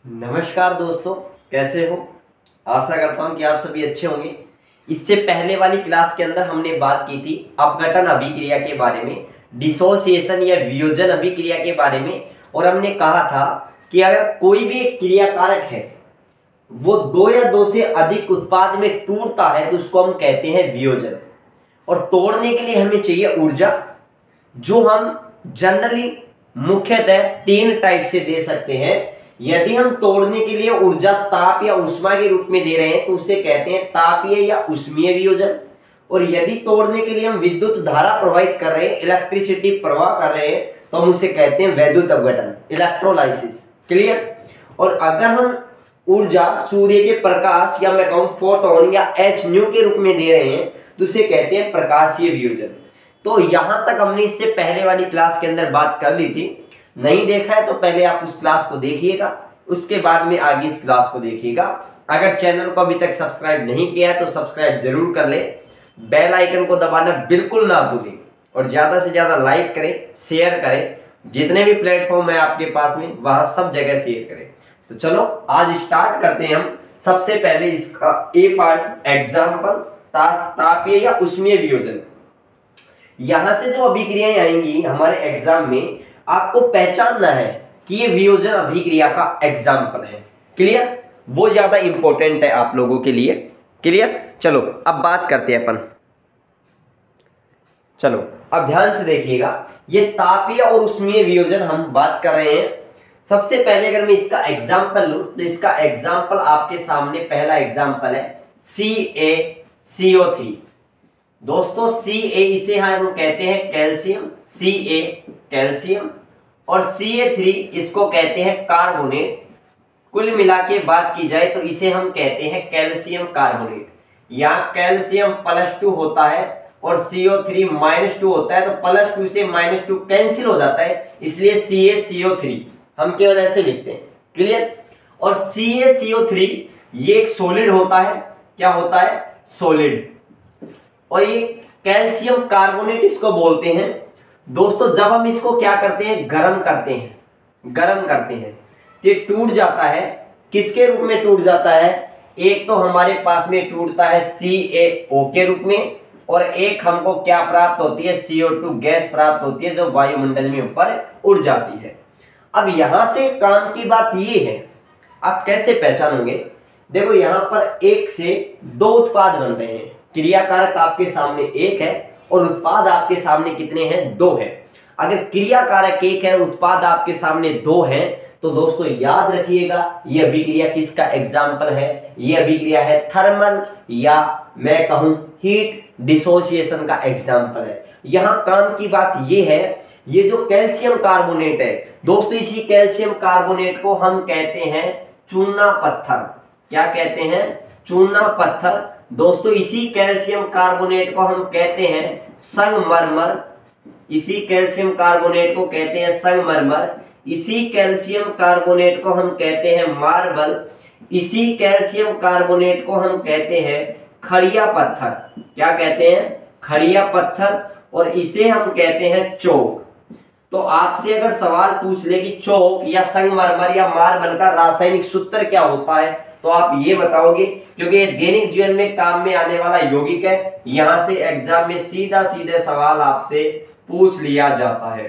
नमस्कार दोस्तों, कैसे हो। आशा करता हूं कि आप सभी अच्छे होंगे। इससे पहले वाली क्लास के अंदर हमने बात की थी अपघटन अभिक्रिया के बारे में, डिसोसिएशन या वियोजन अभिक्रिया के बारे में। और हमने कहा था कि अगर कोई भी एक क्रिया कारक है वो दो या दो से अधिक उत्पाद में टूटता है तो उसको हम कहते हैं वियोजन। और तोड़ने के लिए हमें चाहिए ऊर्जा, जो हम जनरली मुख्यतः तीन टाइप से दे सकते हैं। यदि हम तोड़ने के लिए ऊर्जा ताप या ऊष्मा के रूप में दे रहे हैं तो उसे कहते हैं तापीय या ऊष्मीय वियोजन। और यदि तोड़ने के लिए हम विद्युत धारा प्रवाहित कर रहे हैं, इलेक्ट्रिसिटी प्रवाह कर रहे हैं, तो हम उसे कहते हैं वैद्युत अपघटन, इलेक्ट्रोलाइसिस। क्लियर। और अगर हम ऊर्जा सूर्य के प्रकाश या मैं कहूं फोटोन या एच न्यू के रूप में दे रहे हैं तो उसे कहते हैं प्रकाशीय वियोजन। तो यहां तक हमने इससे पहले वाली क्लास के अंदर बात कर ली थी। नहीं देखा है तो पहले आप उस क्लास को देखिएगा, उसके बाद में आगे इस क्लास को देखिएगा। अगर चैनल को अभी तक सब्सक्राइब नहीं किया है तो सब्सक्राइब जरूर कर ले, बेल आइकन को दबाना बिल्कुल ना भूलें और ज्यादा से ज्यादा लाइक करें, शेयर करें। जितने भी प्लेटफॉर्म है आपके पास में वहां सब जगह शेयर करें। तो चलो आज स्टार्ट करते हैं हम। सबसे पहले इसका ए पार्ट एग्जाम्पल, तापीय या ऊष्मीय वियोजन। यहां से जो अभिक्रियाएं आएंगी हमारे एग्जाम में, आपको पहचानना है कि ये वियोजन अभिक्रिया का एग्जाम्पल है। क्लियर। वो ज्यादा इंपॉर्टेंट है आप लोगों के लिए। क्लियर। चलो अब बात करते हैं अपन। चलो अब ध्यान से देखिएगा, ये तापीय और ऊष्मीय वियोजन हम बात कर रहे हैं। सबसे पहले अगर मैं इसका एग्जाम्पल लूं तो इसका एग्जाम्पल आपके सामने पहला एग्जाम्पल है CaCO3। दोस्तों Ca इसे हम कहते हैं कैल्शियम, Ca कैल्शियम, और Ca3 इसको कहते हैं कार्बोनेट। कुल मिला के बात की जाए तो इसे हम कहते हैं कैल्शियम कार्बोनेट। यहाँ कैल्शियम +2 होता है और CO3 -2 होता है, तो +2 से -2 कैंसिल हो जाता है, इसलिए CaCO3 हम केवल ऐसे लिखते हैं। क्लियर। और CaCO3 ये एक सॉलिड होता है। क्या होता है? सॉलिड। और ये कैल्शियम कार्बोनेट इसको बोलते हैं। दोस्तों जब हम इसको क्या करते हैं, गर्म करते हैं तो ये टूट जाता है। किसके रूप में टूट जाता है? एक तो हमारे पास में टूटता है CaO के रूप में, और एक हमको क्या प्राप्त होती है, CO2 गैस प्राप्त होती है जो वायुमंडल में ऊपर उड़ जाती है। अब यहां से काम की बात ये है, आप कैसे पहचानोगे? देखो यहां पर एक से दो उत्पाद बन रहे हैं। क्रिया कारक आपके सामने एक है और उत्पाद आपके सामने कितने हैं? दो है। अगर क्रिया कारक एक है, उत्पाद आपके सामने दो हैं, तो दोस्तों याद रखिएगा ये अभिक्रिया किसका एग्जाम्पल है? ये अभिक्रिया है थर्मल या मैं कहूं हीट डिसोसिएशन का एग्जाम्पल है। यहां काम की बात ये है, ये जो कैल्शियम कार्बोनेट है दोस्तों, इसी कैल्शियम कार्बोनेट को हम कहते हैं चूना पत्थर। क्या कहते हैं? चूना पत्थर। दोस्तों इसी कैल्शियम कार्बोनेट को हम कहते हैं संगमरमर। इसी कैल्शियम कार्बोनेट को कहते हैं संगमरमर। इसी कैल्शियम कार्बोनेट को हम कहते हैं मार्बल। इसी कैल्शियम कार्बोनेट को हम कहते हैं खड़िया पत्थर। क्या कहते हैं? खड़िया पत्थर। और इसे हम कहते हैं चौक। तो आपसे अगर सवाल पूछ ले कि चौक या संगमरमर या मार्बल का रासायनिक सूत्र क्या होता है, तो आप ये बताओगे, क्योंकि ये दैनिक जीवन में काम में आने वाला यौगिक है। यहां से एग्जाम में सीधे सवाल आपसे पूछ लिया जाता है।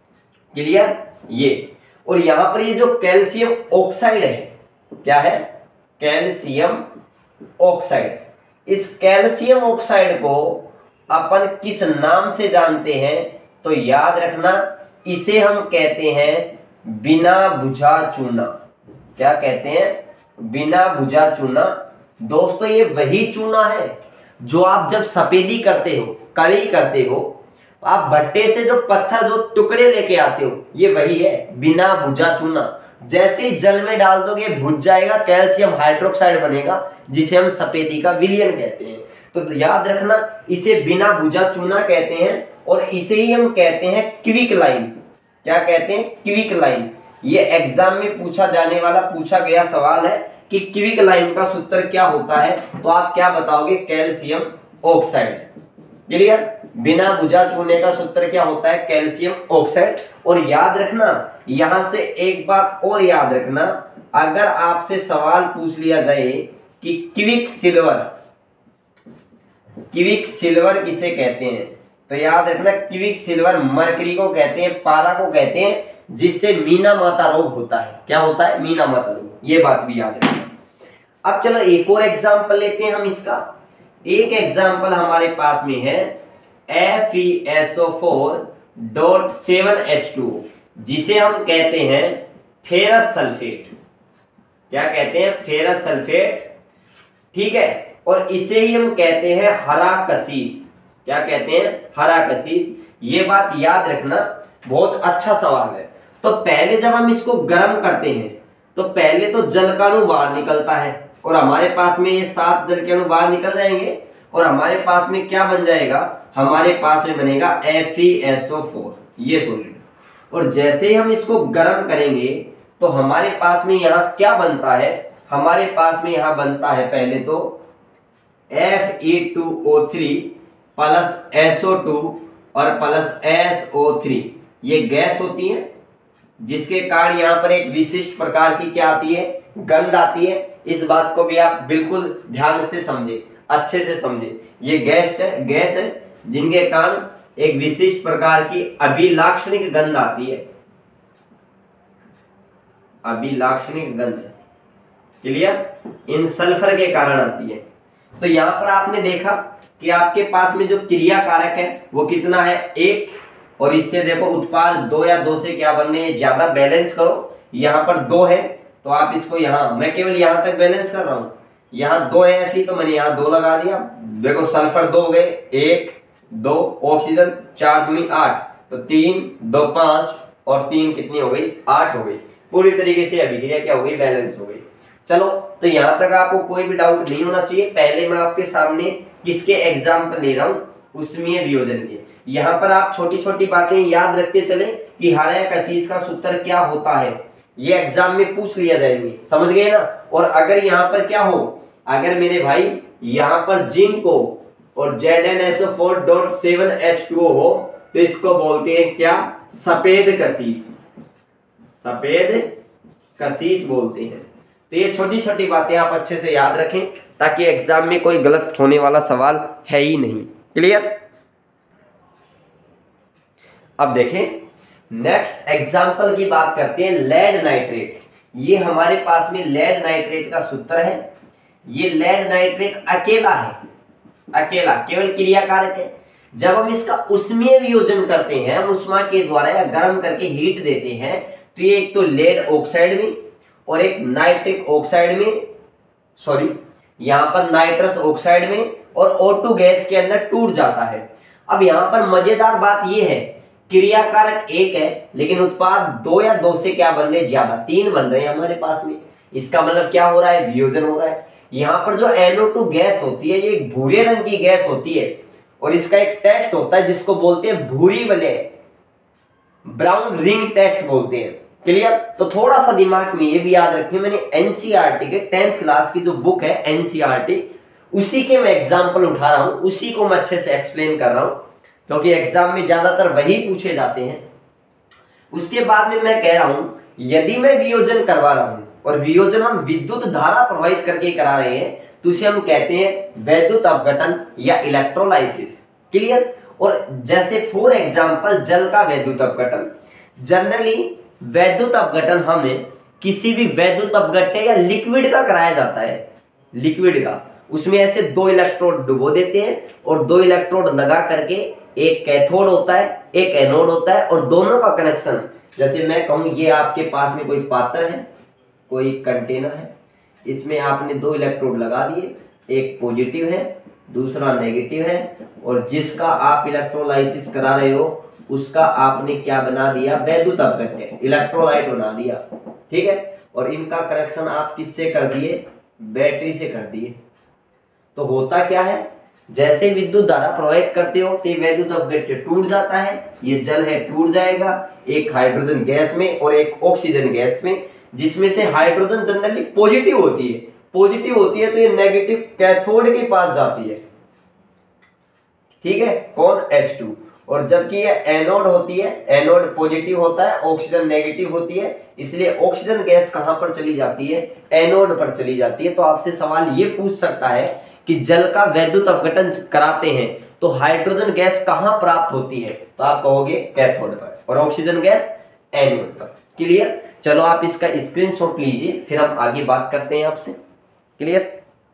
क्लियर। ये और यहां पर ये जो कैल्शियम ऑक्साइड है, क्या है? Calcium oxide. इस कैल्शियम ऑक्साइड को अपन किस नाम से जानते हैं? तो याद रखना, इसे हम कहते हैं बिना बुझा चूना। क्या कहते हैं? बिना बुझा चूना। दोस्तों ये वही चूना है जो आप जब सफेदी करते हो, कली करते हो, आप भट्टे से जो पत्थर जो टुकड़े लेके आते हो, ये वही है बिना बुझा चूना। जैसे ही जल में डाल दोगे बुझ जाएगा, कैल्शियम हाइड्रोक्साइड बनेगा, जिसे हम सफेदी का विलयन कहते हैं। तो याद रखना, इसे बिना बुझा चूना कहते हैं और इसे ही हम कहते हैं क्विक लाइन। क्या कहते हैं? Quick line. ये एग्जाम में पूछा गया सवाल है कि क्विक लाइन का सूत्र क्या होता है, तो आप क्या बताओगे? Calcium oxide. क्लियर। बिना बुझा चूने का सूत्र क्या होता है, कैल्शियम ऑक्साइड। और याद रखना, यहां से एक बात और याद रखना, अगर आपसे सवाल पूछ लिया जाए कि क्विक सिल्वर किसे कहते हैं, तो याद रखना क्विक सिल्वर मरकरी को कहते हैं, पारा को कहते हैं, जिससे मीना माता रोग होता है। क्या होता है, मीना माता रोग, ये बात भी याद रखना। अब चलो एक और एग्जांपल लेते हैं हम इसका। एक एग्जांपल हमारे पास में है FeSO4.7H2, जिसे हम कहते हैं फेरस सल्फेट। क्या कहते हैं, फेरस सल्फेट, ठीक है। और इसे ही हम कहते हैं हरा कशीस। क्या कहते हैं, हरा कशीस। ये बात याद रखना, बहुत अच्छा सवाल है। तो पहले जब हम इसको गर्म करते हैं तो पहले तो जल का अणु बाहर निकलता है, और हमारे पास में ये 7 जल के अणु बाहर निकल जाएंगे, और हमारे पास में क्या बन जाएगा, हमारे पास में बनेगा FeSO4, ये सॉलिड। और जैसे ही हम इसको गर्म करेंगे तो हमारे पास में यहाँ क्या बनता है, हमारे पास में यहाँ बनता है पहले तो Fe2O3 प्लस SO2 और प्लस SO3। ये गैस होती है, जिसके कारण यहाँ पर एक विशिष्ट प्रकार की क्या आती है, गंध आती है। इस बात को भी आप बिल्कुल ध्यान से समझे, अच्छे से समझे। ये गैस है जिनके कारण एक विशिष्ट प्रकार की अभिलाक्षणिक गंध आती है, अभिलाक्षणिक गंध। क्लियर, इन सल्फर के कारण आती है। तो यहां पर आपने देखा कि आपके पास में जो क्रिया कारक है वो कितना है, 1, और इससे देखो उत्पाद 2 या 2 से क्या बनने, ज्यादा बैलेंस करो। यहाँ पर 2 है तो आप इसको यहाँ, मैं केवल यहाँ तक बैलेंस कर रहा हूँ, यहाँ 2 है Fe तो मैंने यहाँ 2 लगा दिया। देखो सल्फर 2 हो गए, 1 2, ऑक्सीजन 4 दूनी 8, तो 3 2 5 और 3 कितनी हो गई, 8 हो गई। पूरी तरीके से अभिक्रिया क्या हो गई, बैलेंस हो गई। चलो, तो यहाँ तक आपको कोई भी डाउट नहीं होना चाहिए। पहले मैं आपके सामने किसके एग्जाम्पल ले रहा हूँ, उष्मीय वियोजन के। यहाँ पर आप छोटी छोटी बातें याद रखते चले कि हरा कशीस का सूत्र क्या होता है, ये एग्जाम में पूछ लिया जाएंगे, समझ गए ना। और अगर यहाँ पर क्या हो, अगर मेरे भाई यहाँ पर जिंक हो और ZnSO4.7H2O हो, तो इसको बोलते हैं क्या, सफेद कशीस, सफेद कशीस बोलते हैं। तो ये छोटी छोटी बातें आप अच्छे से याद रखें, ताकि एग्जाम में कोई गलत होने वाला सवाल है ही नहीं। क्लियर। अब देखें, नेक्स्ट एग्जाम्पल की बात करते हैं, लेड नाइट्रेट। ये हमारे पास में लेड नाइट्रेट का सूत्र है। ये लेड नाइट्रेट अकेला है, अकेला केवल क्रिया कारक है। जब हम इसका उष्मीय वियोजन करते हैं, हम उष्मा के द्वारा या गर्म करके हीट देते हैं, तो ये एक तो लेड ऑक्साइड में और एक नाइट्रिक ऑक्साइड में, सॉरी यहां पर नाइट्रस ऑक्साइड में और O2 गैस के अंदर टूट जाता है। अब यहां पर मजेदार बात यह है, क्रिया कारक 1 है लेकिन उत्पाद 2 या 2 से क्या बन रहे, ज्यादा 3 बन रहे हैं हमारे पास में। इसका मतलब क्या हो रहा है, वियोजन हो रहा है। यहाँ पर जो NO2 गैस होती है, ये एक भूरे रंग की गैस होती है, और इसका एक टेस्ट होता है जिसको बोलते हैं भूरी वलय, ब्राउन रिंग टेस्ट बोलते हैं। क्लियर। तो थोड़ा सा दिमाग में ये भी याद रखिए, मैंने NCERT के 10th क्लास की जो बुक है NCERT, उसी के मैं एग्जाम्पल उठा रहा हूं, उसी को मैं अच्छे से एक्सप्लेन कर रहा हूं, क्योंकि एग्जाम में ज्यादातर वही पूछे जाते हैं। उसके बाद में मैं कह रहा हूं, यदि मैं वियोजन करवा रहा हूं और वियोजन हम विद्युत धारा प्रवाहित करके करा रहे हैं, तो उसे हम कहते हैं वैद्युत अपघटन या इलेक्ट्रोलाइसिस। क्लियर। और जैसे फॉर एग्जांपल जल का वैद्युत अपघटन, जनरली वैद्युत अपघटन हमें किसी भी वैद्युत अपघट्य या लिक्विड का कराया जाता है, लिक्विड का। उसमें ऐसे 2 इलेक्ट्रोड डुबो देते हैं और 2 इलेक्ट्रोड लगा करके, एक कैथोड होता है एक एनोड होता है, और दोनों का कनेक्शन, जैसे मैं कहूं ये आपके पास में कोई पात्र है, कोई कंटेनर है, इसमें आपने 2 इलेक्ट्रोड लगा दिए, एक पॉजिटिव है दूसरा नेगेटिव है, और जिसका आप इलेक्ट्रोलाइसिस करा रहे हो उसका आपने क्या बना दिया, वैद्युत अपघट्य, इलेक्ट्रोलाइट बना दिया। ठीक है। और इनका कनेक्शन आप किससे कर दिए, बैटरी से कर दिए। तो होता क्या है, जैसे विद्युत धारा प्रवाहित करते हो तो वैद्युत अपघट्य टूट जाता है, ये जल है टूट जाएगा, एक हाइड्रोजन गैस में और एक ऑक्सीजन गैस में, जिसमें से हाइड्रोजन जनरली पॉजिटिव होती है, तो ये नेगेटिव कैथोड के पास जाती है। ठीक है, कौन, H2। और जबकि ये एनोड होती है, एनोड पॉजिटिव होता है, ऑक्सीजन नेगेटिव होती है, इसलिए ऑक्सीजन गैस कहां पर चली जाती है, एनोड पर चली जाती है। तो आपसे सवाल ये पूछ सकता है कि जल का वैद्युत अपघटन कराते हैं तो हाइड्रोजन गैस कहां प्राप्त होती है, तो आप कहोगे कैथोड पर, और ऑक्सीजन गैस एनोड पर। क्लियर? चलो आप इसका स्क्रीनशॉट लीजिए, फिर हम आगे बात करते हैं आपसे। क्लियर?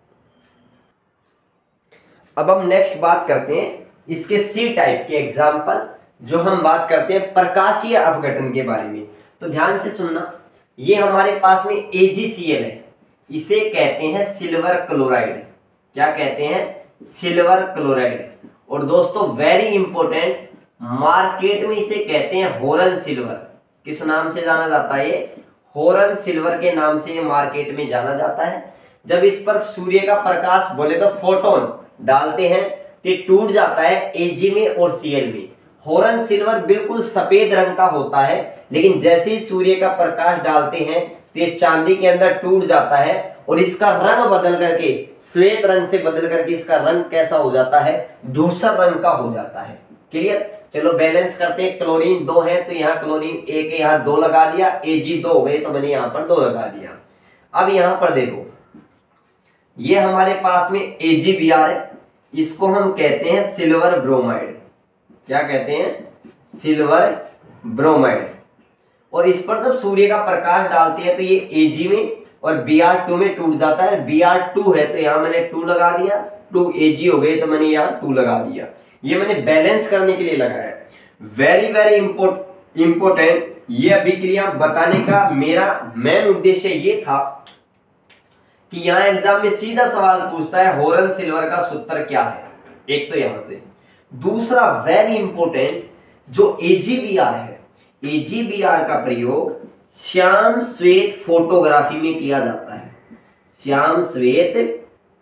अब हम नेक्स्ट बात करते हैं इसके सी टाइप के एग्जाम्पल, जो हम बात करते हैं प्रकाशीय अपघटन के बारे में। तो ध्यान से सुनना, ये हमारे पास में AgCl है, इसे कहते हैं सिल्वर क्लोराइड। क्या कहते हैं? Silver chloride. और दोस्तों वेरी इंपॉर्टेंट, मार्केट में इसे कहते हैं होरन सिल्वर। किस नाम से जाना जाता है? ये होरन सिल्वर के नाम से ये मार्केट में जाना जाता है। जब इस पर सूर्य का प्रकाश बोले तो फोटोन डालते हैं तो टूट जाता है Ag में और Cl में। होरन सिल्वर बिल्कुल सफेद रंग का होता है, लेकिन जैसे ही सूर्य का प्रकाश डालते हैं तो ये चांदी के अंदर टूट जाता है और इसका रंग बदल करके, श्वेत रंग से बदल करके इसका रंग कैसा हो जाता है? धूसर रंग का हो जाता है। क्लियर? चलो बैलेंस करते हैं। क्लोरीन 2 है तो यहाँ क्लोरीन 1 है, यहाँ 2 लगा दिया, Ag 2 हो गए तो मैंने यहाँ पर 2 लगा दिया। अब यहाँ पर देखो, ये हमारे पास में AgBr है, इसको हम कहते हैं सिल्वर ब्रोमाइड। क्या कहते हैं? Silver bromide. और इस पर जब सूर्य का प्रकाश डालते हैं तो ये Ag में और Br2 में टूट जाता है। Br2 है तो यहाँ मैंने 2 लगा दिया, 2 Ag हो गए तो मैंने यहाँ 2 लगा दिया। ये मैंने बैलेंस करने के लिए लगाया। वेरी वेरी इंपोर्टेंट, ये अभिक्रिया बताने का मेरा मेन उद्देश्य ये था कि यहाँ एग्जाम में सीधा सवाल पूछता है होरन सिल्वर का सूत्र क्या है। एक तो यहां से, दूसरा वेरी इंपॉर्टेंट जो AgBr है, AgBr का प्रयोग श्याम श्वेत फोटोग्राफी में किया जाता है। श्याम श्वेत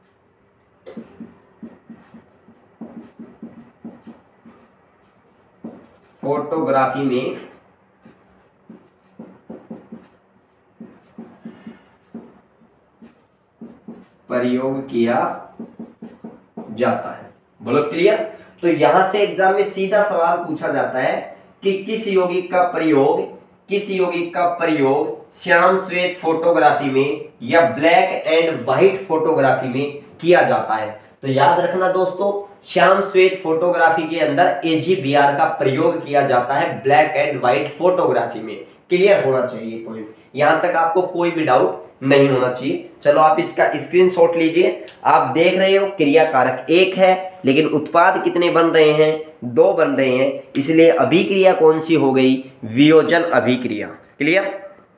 फोटोग्राफी में प्रयोग किया जाता है। बोलो क्लियर? तो यहां से एग्जाम में सीधा सवाल पूछा जाता है कि किस यौगिक का प्रयोग श्याम श्वेत फोटोग्राफी में या ब्लैक एंड व्हाइट फोटोग्राफी में किया जाता है। तो याद रखना दोस्तों, श्याम श्वेत फोटोग्राफी के अंदर AgBr का प्रयोग किया जाता है ब्लैक एंड व्हाइट फोटोग्राफी में। क्लियर होना चाहिए पॉइंट, यहां तक आपको कोई भी डाउट नहीं होना चाहिए। चलो आप इसका स्क्रीनशॉट लीजिए। आप देख रहे हो क्रिया कारक 1 है, लेकिन उत्पाद कितने बन रहे हैं? 2 बन रहे हैं, इसलिए अभिक्रिया कौन सी हो गई? वियोजन अभिक्रिया। क्लियर?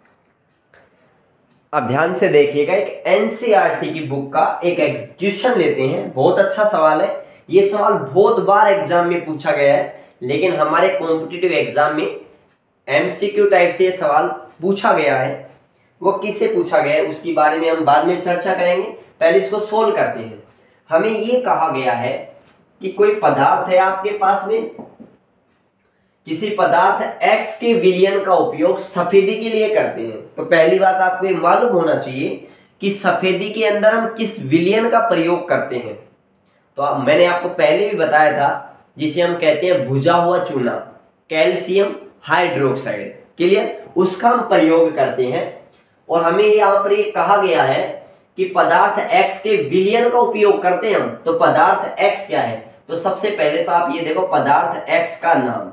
अब ध्यान से देखिएगा, एक NCERT की बुक का एक एग्जीक्यूशन लेते हैं। बहुत अच्छा सवाल है, ये सवाल बहुत बार एग्जाम में पूछा गया है, लेकिन हमारे कॉम्पिटिटिव एग्जाम में MCQ टाइप से ये सवाल पूछा गया है। वो किससे पूछा गया है उसकी बारे में हम बाद में चर्चा करेंगे, पहले इसको सोल्व करते हैं। हमें ये कहा गया है कि कोई पदार्थ है आपके पास में, किसी पदार्थ X के विलयन का उपयोग सफेदी के लिए करते हैं। तो पहली बात आपको ये मालूम होना चाहिए कि सफेदी के अंदर हम किस विलयन का प्रयोग करते हैं। तो मैंने आपको पहले भी बताया था, जिसे हम कहते हैं भुजा हुआ चूना, कैल्शियम हाइड्रोक्साइड। क्लियर? उसका हम प्रयोग करते हैं। और हमें यहाँ पर ये कहा गया है कि पदार्थ X के विलयन का उपयोग करते हैं हम। तो पदार्थ X क्या है? तो सबसे पहले तो आप ये देखो, पदार्थ X का नाम,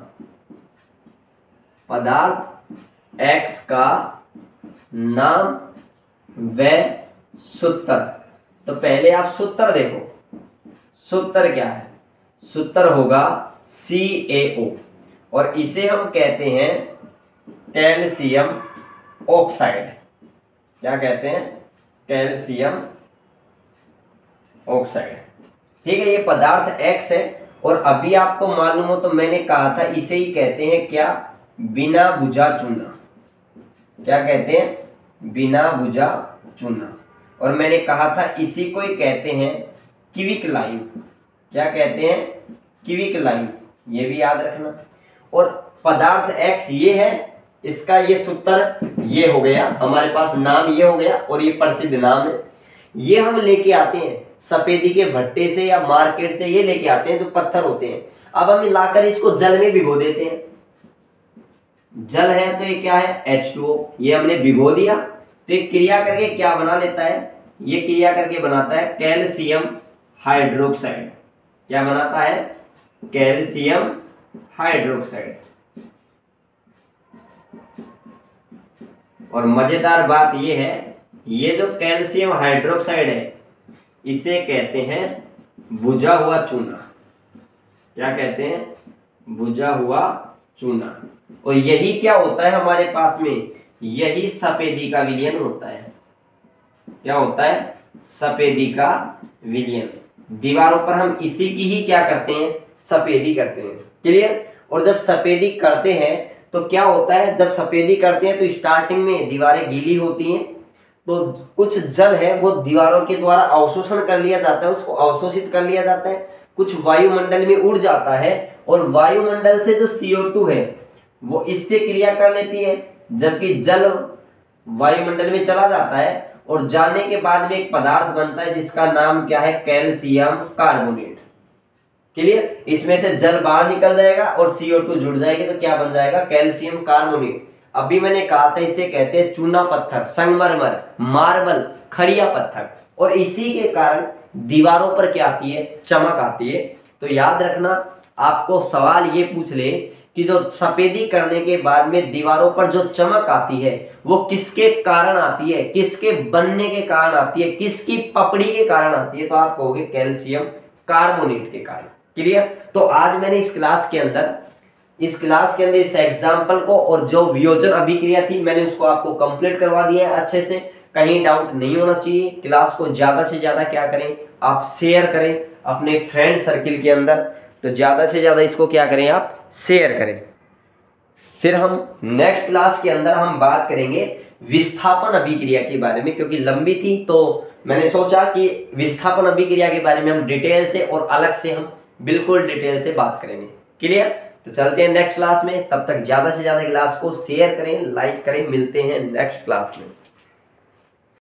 पदार्थ X का नाम व सूत्र। तो पहले आप सूत्र देखो, सूत्र क्या है? सूत्र होगा CaO, और इसे हम कहते हैं कैल्शियम ऑक्साइड। क्या कहते हैं? Calcium oxide. ठीक है, ये पदार्थ X है। और अभी आपको मालूम हो तो मैंने कहा था इसे ही कहते हैं क्या? बिना भुजा चूना। क्या कहते हैं? बिना भुजा चूना। और मैंने कहा था इसी को ही कहते हैं क्विक लाइम। क्या कहते हैं? Quick lime. ये भी याद रखना। और पदार्थ X ये है, इसका ये सूत्र ये हो गया, हमारे पास नाम ये हो गया, और ये प्रसिद्ध नाम है। ये हम लेके आते हैं सफेदी के भट्टे से या मार्केट से ये लेके आते हैं जो पत्थर होते हैं। अब हम लाकर इसको जल में भिगो देते हैं। जल है तो ये क्या है, H2O, ये हमने भिगो दिया तो ये क्रिया करके क्या बना लेता है, ये क्रिया करके बनाता है कैल्शियम हाइड्रोक्साइड। क्या बनाता है, कैल्शियम हाइड्रोक्साइड। और मजेदार बात ये है, ये जो कैल्शियम हाइड्रोक्साइड है इसे कहते हैं बुझा हुआ चूना। क्या कहते हैं, बुझा हुआ चूना। और यही क्या होता है हमारे पास में, यही सफेदी का विलयन होता है। क्या होता है, सफेदी का विलयन। दीवारों पर हम इसी की ही क्या करते हैं, सफेदी करते हैं। क्लियर। और जब सफेदी करते हैं तो क्या होता है, जब सफेदी करते हैं तो स्टार्टिंग में दीवारें गीली होती हैं, तो कुछ जल है वो दीवारों के द्वारा अवशोषण कर लिया जाता है, उसको अवशोषित कर लिया जाता है, कुछ वायुमंडल में उड़ जाता है और वायुमंडल से जो CO2 है वो इससे क्रिया कर लेती है, जबकि जल वायुमंडल में चला जाता है और जाने के बाद में एक पदार्थ बनता है जिसका नाम क्या है, कैल्शियम कार्बोनेट। क्लियर। इसमें से जल बाहर निकल जाएगा और CO2 जुड़ जाएगी तो क्या बन जाएगा, कैल्शियम कार्बोनेट। अभी मैंने कहा था इसे कहते हैं चूना पत्थर, संगमरमर, मार्बल, खड़िया पत्थर। और इसी के कारण दीवारों पर क्या आती है, चमक आती है। तो याद रखना, आपको सवाल ये पूछ ले कि जो सफेदी करने के बाद में दीवारों पर जो चमक आती है वो किसके कारण आती है, किसके बनने के कारण आती है, किसकी पपड़ी के कारण आती है, तो आप कहोगे कैल्शियम कार्बोनेट के कारण। क्लियर। तो आज मैंने इस क्लास के अंदर इस एग्जाम्पल को और जो वियोजन अभिक्रिया थी मैंने उसको आपको कंप्लीट करवा दिया है अच्छे से, कहीं डाउट नहीं होना चाहिए। क्लास को ज्यादा से ज्यादा क्या करें, आप शेयर करें अपने फ्रेंड सर्किल के अंदर, तो ज्यादा से ज्यादा इसको क्या करें, आप शेयर करें। फिर हम नेक्स्ट क्लास के अंदर हम बात करेंगे विस्थापन अभिक्रिया के बारे में, क्योंकि लंबी थी तो मैंने सोचा कि विस्थापन अभिक्रिया के बारे में हम डिटेल से और अलग से हम बिल्कुल डिटेल से बात करेंगे। क्लियर। तो चलते हैं नेक्स्ट क्लास में, तब तक ज्यादा से ज्यादा क्लास को शेयर करें, लाइक करें। मिलते हैं नेक्स्ट क्लास में।